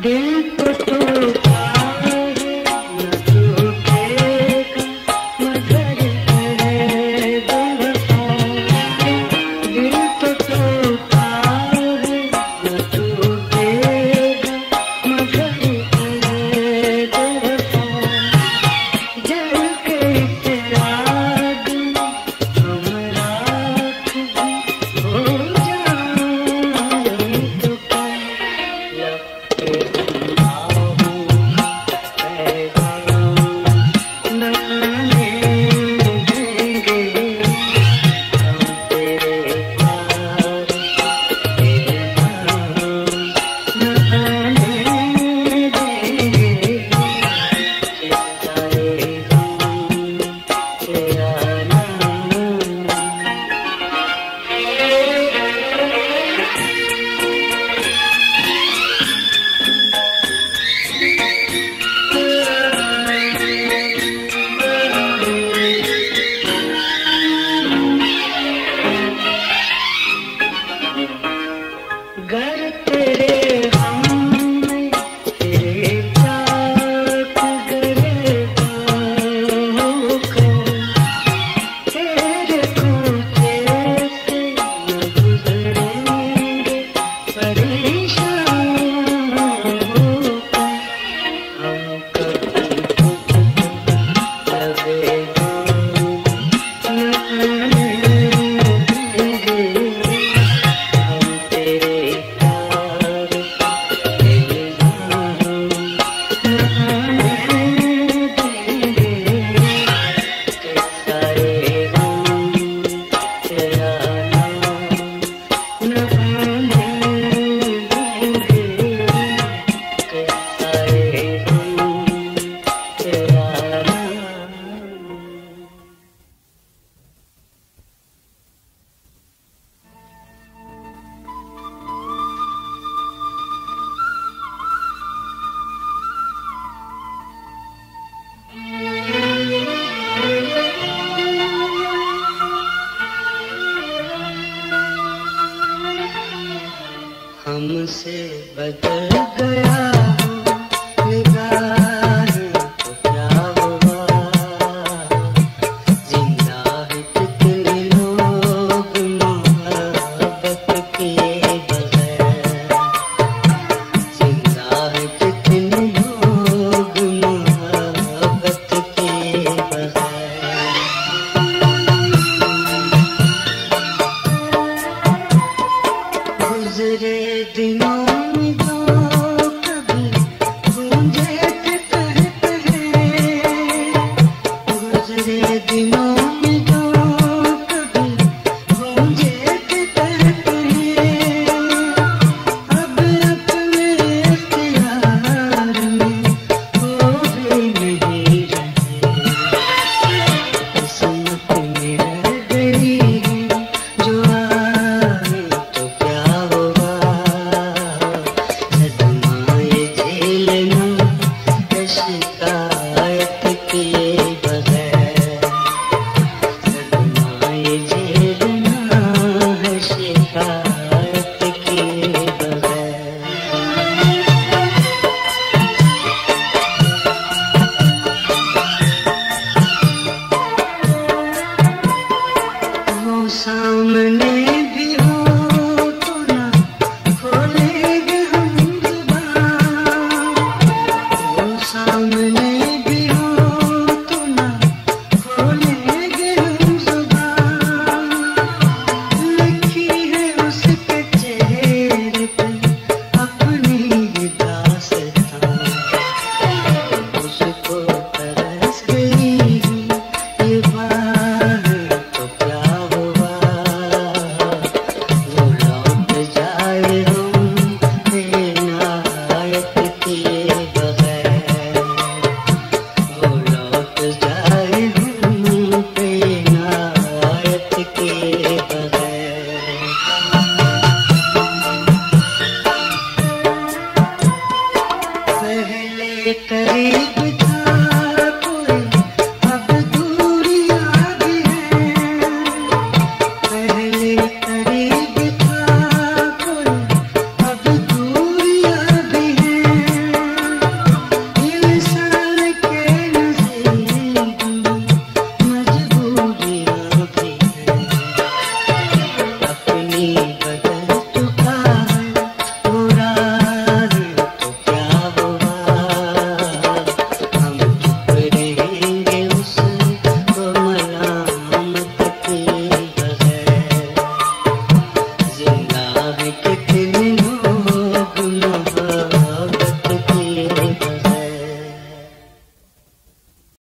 हमसे बदल गया निगाह तो क्या हुआ, जिंदा है कितने लोग मोहब्बत किए बगैर, जिंदा है कितने लोग मोहब्बत किए बगैर। गुज़रे दिनों में जो कभी गूंजे थे कहकहे, गुज़रे दिनों में जो कभी गूंजे थे कहकहे, अब अपने इख्तियार में हो भी नहीं रहे। किस्मत में रह गई जो आए तो क्या हुआ, सदमाए झेलना है शिकायत किए बगैर, सदमाए झेलना है शिकायत किए बगैर। वो सामने भी हो तो ना खोलेंगे हम ज़ुबान, वो सामने भी हो तो ना खोलेंगे हम ज़ुबान। लिखी है उसके चेहरे पे अपनी ही दास्तां, उसको तरस गई ये बात तो क्या हुआ, वो लौट जाए हम इनायत किए बगैर, वो लौट जाए हम इनायत किए बगैर। पहले करीब